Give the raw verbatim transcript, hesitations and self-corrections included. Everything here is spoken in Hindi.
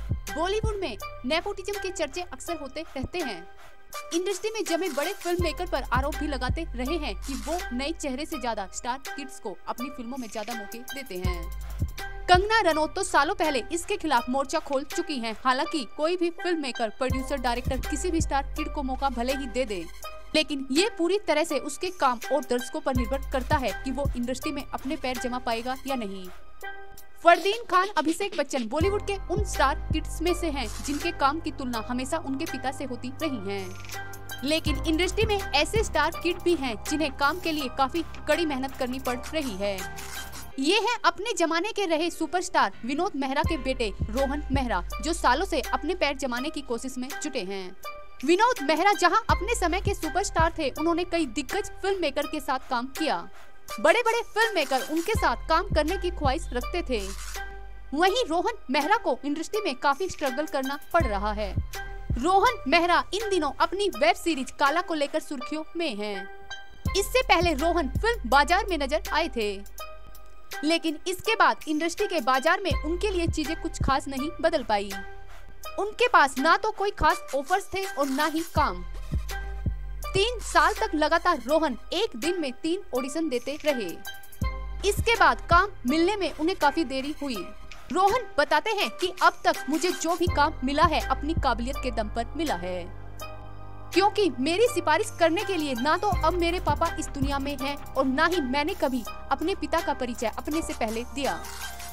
बॉलीवुड में नेपोटिज्म के चर्चे अक्सर होते रहते हैं। इंडस्ट्री में जमे बड़े फिल्म मेकर पर आरोप भी लगाते रहे हैं कि वो नए चेहरे से ज्यादा स्टार किड्स को अपनी फिल्मों में ज्यादा मौके देते हैं। कंगना रनौत तो सालों पहले इसके खिलाफ मोर्चा खोल चुकी हैं। हालांकि कोई भी फिल्म मेकर, प्रोड्यूसर, डायरेक्टर किसी भी स्टार किड को मौका भले ही दे दे, लेकिन ये पूरी तरह से उसके काम और दर्शकों पर निर्भर करता है कि वो इंडस्ट्री में अपने पैर जमा पाएगा या नहीं। फरदीन खान, अभिषेक बच्चन बॉलीवुड के उन स्टार किड्स में से हैं जिनके काम की तुलना हमेशा उनके पिता से होती रही है। लेकिन इंडस्ट्री में ऐसे स्टार किड भी हैं जिन्हें काम के लिए काफी कड़ी मेहनत करनी पड़ रही है। ये है अपने जमाने के रहे सुपरस्टार विनोद मेहरा के बेटे रोहन मेहरा, जो सालों से अपने पैर जमाने की कोशिश में जुटे हैं। विनोद मेहरा जहां अपने समय के सुपरस्टार थे, उन्होंने कई दिग्गज फिल्म मेकर के साथ काम किया। बड़े बड़े फिल्म मेकर उनके साथ काम करने की ख्वाहिश रखते थे। वहीं रोहन मेहरा को इंडस्ट्री में काफी स्ट्रगल करना पड़ रहा है। रोहन मेहरा इन दिनों अपनी वेब सीरीज काला को लेकर सुर्खियों में हैं। इससे पहले रोहन फिल्म बाजार में नजर आए थे, लेकिन इसके बाद इंडस्ट्री के बाजार में उनके लिए चीजें कुछ खास नहीं बदल पाई। उनके पास ना तो कोई खास ऑफर्स थे और ना ही काम। तीन साल तक लगातार रोहन एक दिन में तीन ऑडिशन देते रहे। इसके बाद काम मिलने में उन्हें काफी देरी हुई। रोहन बताते हैं कि अब तक मुझे जो भी काम मिला है अपनी काबिलियत के दम पर मिला है, क्योंकि मेरी सिफारिश करने के लिए ना तो अब मेरे पापा इस दुनिया में हैं और ना ही मैंने कभी अपने पिता का परिचय अपने से पहले दिया।